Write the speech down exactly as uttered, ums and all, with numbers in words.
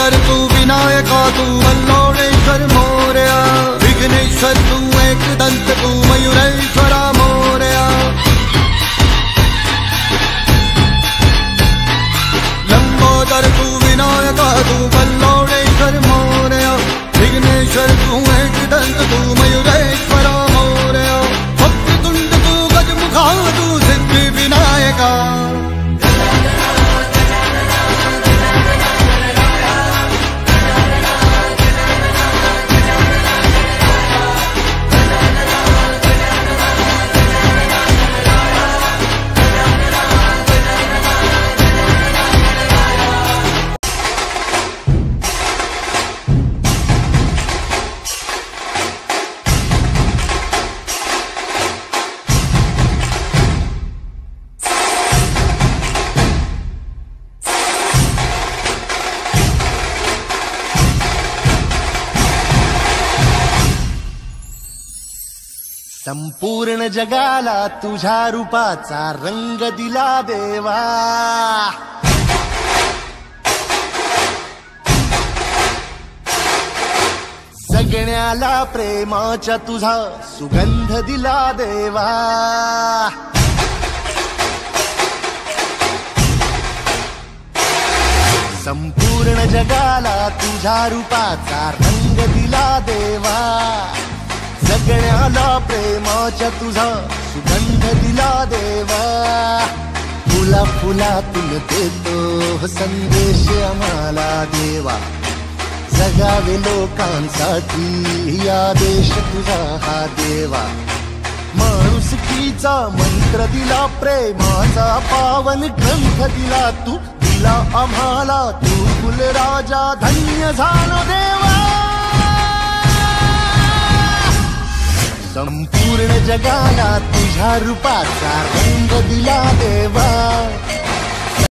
लंबोदर तू विनायका तू वल्लोळेश्वर मोरया, विघ्नेश्वर तू एकदंत तू मयुरेश्वरा मोरया। लंबोदर तू विनायका तू वल्लोळेश्वर मोरया, विघ्नेश्वर तू एकदंत तू मयुरेश्वरा मोरया। वक्रतुंड तू गजमुखा तू सिद्धि विनायका, संपूर्ण जगाला तुझ्या रूपाचा रंग दिला देवा। जगण्याला प्रेमाचा तुझा सुगंध दिला देवा। संपूर्ण जगाला तुझ्या रूपाचा रंग दिला देवा। जगण्याला प्रेमाचा तुझा सुगंध दिला देवा। फुला फुलातून देतो संदेश आम्हाला देवा। जगावे लोकांसाठी या देश तुझा हा देवा। माणुसकीचा मंत्र दिला, प्रेमाचा पावन ग्रंथ दिला तू। दिला आम्हाला तू कुलराजा, धन्य झालो देवा। संपूर्ण जगाला तुझ्या रूपाचा रंग दिला देवा।